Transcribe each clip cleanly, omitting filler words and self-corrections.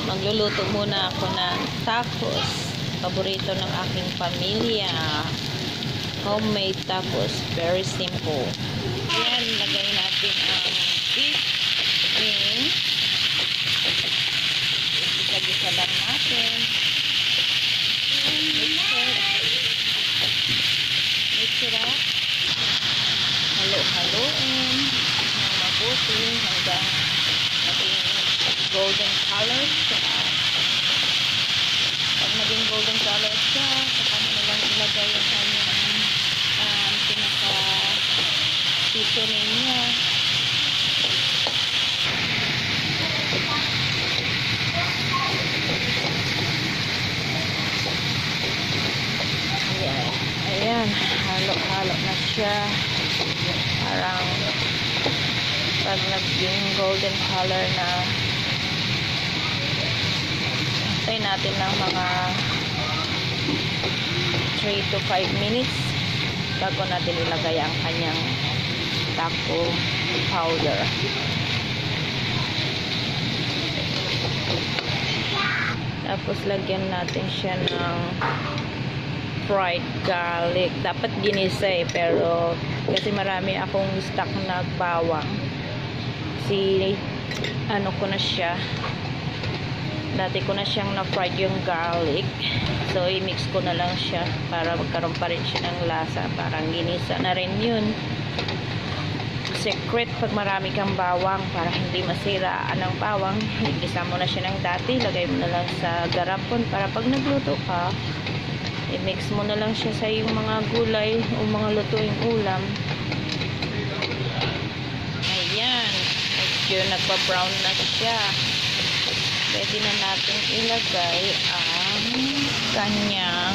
Magluluto muna ako ng tacos. Paborito ng aking pamilya. Homemade tacos. Very simple. Yan, lagay natin ang beef wing. Isa-gisa lang natin. Mix it up. Halo-haloin ng mabuti hanggang maging golden color siya. Pag naging golden color siya, saka mo na lang ilagay yung kanyang pinaka-seasoning niya. Ayan, halo-halo na siya. Parang pag naging golden color na, tayo natin ng mga 3 to 5 minutes bago natin ilagay ang kanyang taco powder. Tapos lagyan natin siya ng fried garlic. Dapat ginisa pero kasi marami akong stock na bawang. Ano ko na siya. Dati ko na siyang na-fried yung garlic. So, i-mix ko na lang siya para magkaroon pa rin siya ng lasa. Parang ginisa na rin yun. Secret, pag marami kang bawang, para hindi masira ang bawang, igisa mo na siya ng dati. Lagay mo na lang sa garapon para pag nagluto ka, i-mix mo na lang siya sa yung mga gulay o mga lutuing ulam. Ayan. Medyo nagpa-brown na siya. Pwede na natin ilagay ang kanyang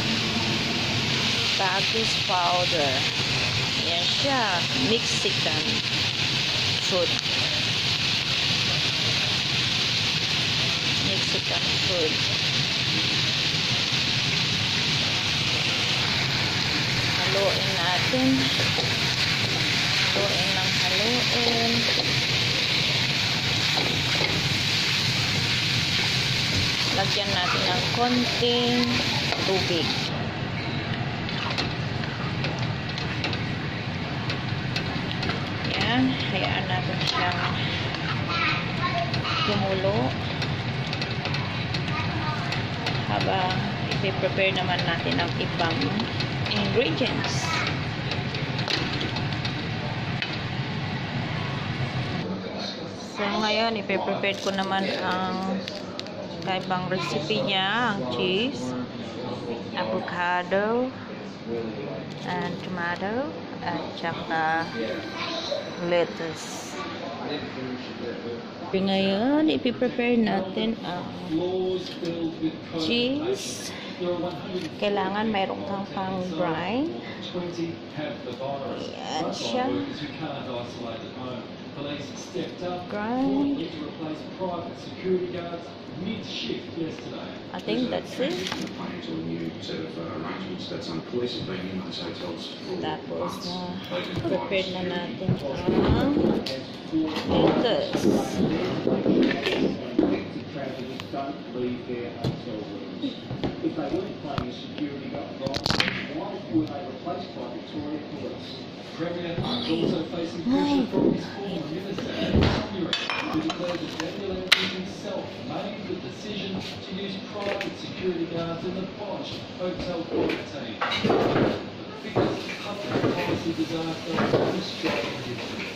tacos powder. Ayan siya. Mexican food. Mexican food. Haluin natin. Haluin ng haluin. Lagyan natin ng konting tubig. Yan. Hayaan natin siyang kumulo. Habang i-prepare naman natin ang ibang ingredients. So, ngayon, i-prepare ko naman ang ibang recipe niya, ang cheese, avocado, and tomato, at saka lettuce. Ngayon, i-prepare natin ang cheese. Kailangan mayroon kang pang brine. Ayan siya. Brine. I think that's it. Tapos prepared na natin ang lettuce. If they weren't playing a security guard, why were they replaced by Victoria Police? Premier is also facing pressure from his former minister, who declared that Daniel Andrews himself made the decision to use private security guards in the botched hotel quarantine. The biggest public policy disaster in Australian history.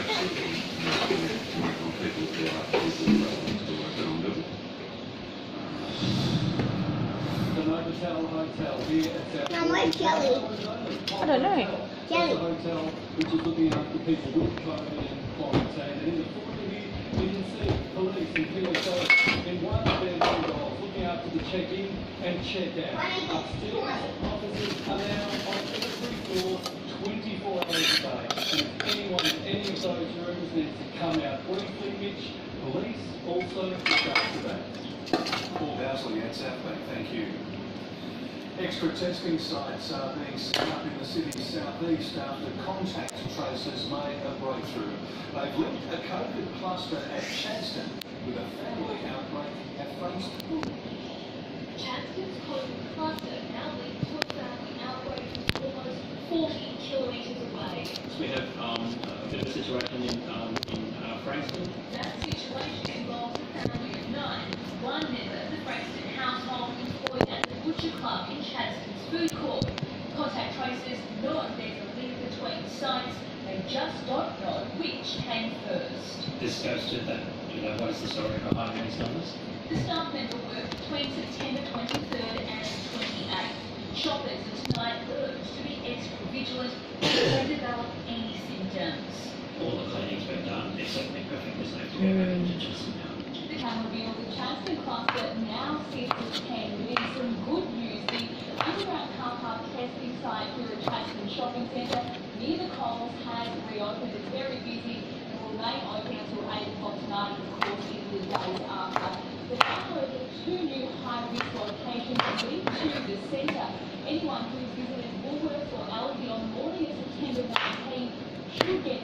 Hotel here at Mom, where's Kelly? I don't know. Kelly. Hotel which is looking after people with COVID and quarantine. And in the foyer here, you can see police and PSO in one of their roles looking after the check-in and check-out. Upstairs, officers are now on every floor 24 hours a day. And if anyone in any of those rooms needs to come out briefly, Mitch, police also start today. Paul Bowsley at South Bank, thank you. Extra testing sites are being set up in the city's southeast after contact tracers made a breakthrough. They've linked a COVID cluster at Chadston with a family outbreak at Chatston's COVID cluster now linked to a family outbreak from almost 40 kilometres away. So we have a bit of a situation in Frankston. That situation involves a family of 9. One member of the Frankston household employed at the Butcher Club in Chatston's food court. Contact tracers know there's a link between sites. They just don't know which came first. This goes to that, what is the story behind these numbers? The staff member worked between September 23rd and 28th. Shoppers are tonight urged to be extra vigilant if they develop any symptoms. All the cleaning's been done, except the graphic was left to go back into Chatston now. The can reveal the Chatston cluster now sees the can with some good news. The underground car park testing site here at Chatston Shopping Centre near the Coles has reopened. It's very busy and will remain open until 8 o'clock tonight, and of course into the days after. There are, however, 2 new high-risk locations linked to the centre. Anyone who's visited